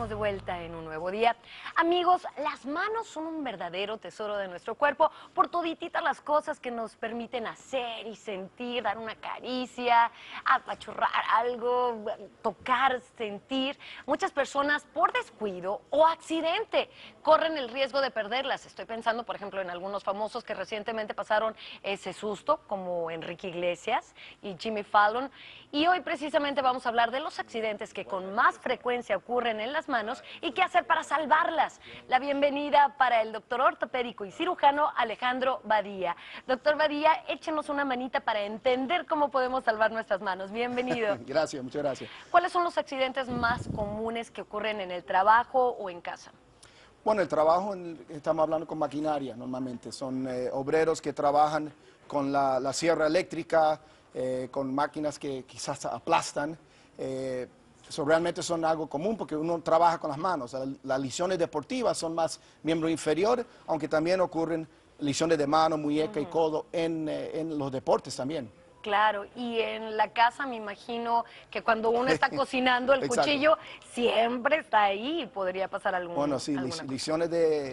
de vuelta en un nuevo día. Amigos, las manos son un verdadero tesoro de nuestro cuerpo por todititas las cosas que nos permiten hacer y sentir, dar una caricia, apachurrar algo, tocar, sentir. Muchas personas por descuido o accidente corren el riesgo de perderlas. Estoy pensando, por ejemplo, en algunos famosos que recientemente pasaron ese susto, como Enrique Iglesias y Jimmy Fallon. Y hoy precisamente vamos a hablar de los accidentes que con más frecuencia ocurren en las manos y qué hacer para salvarlas. La bienvenida para el doctor ortopédico y cirujano Alejandro Badía. Doctor Badía, échenos una manita para entender cómo podemos salvar nuestras manos. Bienvenido. Gracias, muchas gracias. ¿Cuáles son los accidentes más comunes que ocurren en el trabajo o en casa? Bueno, el trabajo, estamos hablando con maquinaria normalmente. Son obreros que trabajan con la sierra eléctrica, con máquinas que quizás aplastan. Eso realmente son algo común porque uno trabaja con las manos. Las lesiones deportivas son más miembro inferior, aunque también ocurren lesiones de mano, muñeca y codo en los deportes también. Claro, y en la casa me imagino que cuando uno está cocinando el Exacto. cuchillo siempre está ahí y podría pasar algún. Bueno, sí, lesiones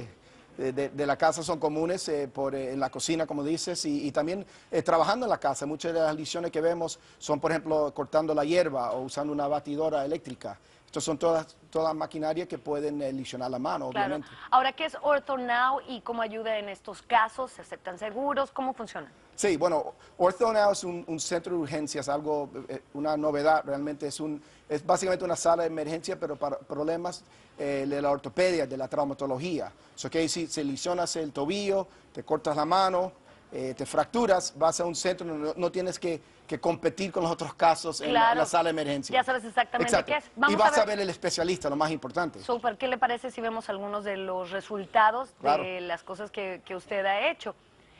de la casa son comunes en la cocina, como dices, y también trabajando en la casa. Muchas de las lesiones que vemos son, por ejemplo, cortando la hierba o usando una batidora eléctrica. Estas son todas maquinaria que pueden lesionar la mano, Claro. obviamente. Ahora, ¿qué es OrthoNow y cómo ayuda en estos casos? ¿Se aceptan seguros? ¿Cómo funciona? Sí, bueno, OrthoNow es un centro de urgencias, algo, una novedad realmente. Es básicamente una sala de emergencia, pero para problemas de la ortopedia, de la traumatología. So que si lesionas el tobillo, te cortas la mano, te fracturas, vas a un centro, no tienes que competir con los otros casos en la sala de emergencia. Ya sabes exactamente Exacto. qué es. Y vas a ver el especialista, lo más importante. Súper, ¿qué le parece si vemos algunos de los resultados de las cosas que usted ha hecho?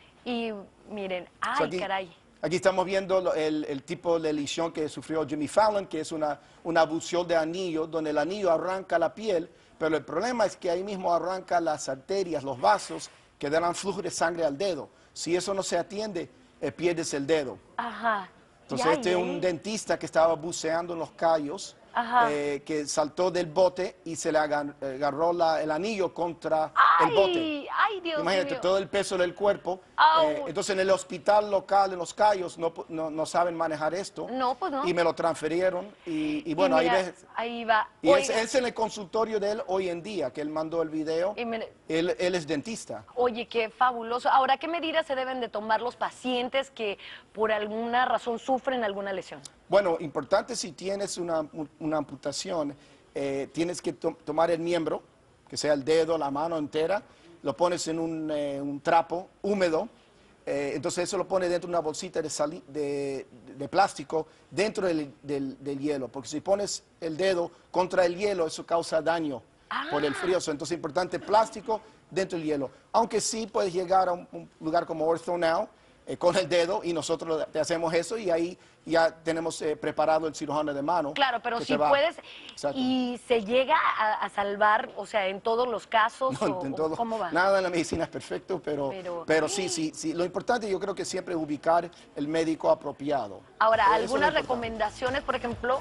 Y miren, ¡ay, caray! Aquí estamos viendo el tipo de lesión que sufrió Jimmy Fallon, que es una abulsión de anillo, donde el anillo arranca la piel, pero el problema es que ahí mismo arranca las arterias, los vasos, que dan flujo de sangre al dedo. Si eso no se atiende, pierdes el dedo. Ajá. Entonces este es un dentista que estaba buceando en los cayos, que saltó del bote y se le agarró el anillo contra el bote. ¡Ay, Dios Imagínate, mío! todo el peso del cuerpo. Entonces en el hospital local en Los Cayos no saben manejar esto. No, pues no. Y me lo transfirieron y bueno, mira, ahí ves. ahí va. Y es en el consultorio de él hoy en día, que él mandó el video. Él es dentista. Oye, qué fabuloso. Ahora, ¿qué medidas se deben de tomar los pacientes que por alguna razón sufren alguna lesión? Bueno, importante si tienes una amputación, tienes que tomar el miembro, que sea el dedo, la mano entera, lo pones en un trapo húmedo, entonces eso lo pones dentro de una bolsita de plástico dentro del hielo, porque si pones el dedo contra el hielo, eso causa daño por el frío. Entonces es importante plástico dentro del hielo, aunque sí puedes llegar a un lugar como OrthoNow, con el dedo y nosotros te hacemos eso y ahí ya tenemos preparado el cirujano de mano. Claro, pero si puedes y se llega a salvar, o sea, en todos los casos, no, en todo, ¿cómo va? Nada en la medicina es perfecto, pero sí, lo importante yo creo que siempre es ubicar el médico apropiado. Ahora, algunas recomendaciones, por ejemplo,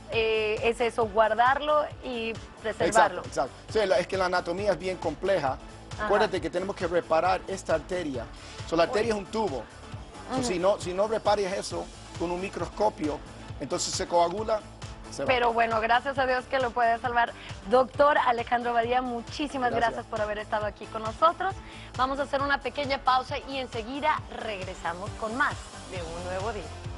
es eso, guardarlo y preservarlo. Exacto. Sí, es que la anatomía es bien compleja. Acuérdate que tenemos que reparar esta arteria. La arteria es un tubo. Si no reparas eso con un microscopio, entonces se coagula. Pero bueno, gracias a Dios que lo puede salvar. Doctor Alejandro Badía, muchísimas gracias por haber estado aquí con nosotros. Vamos a hacer una pequeña pausa y enseguida regresamos con más de Un Nuevo Día.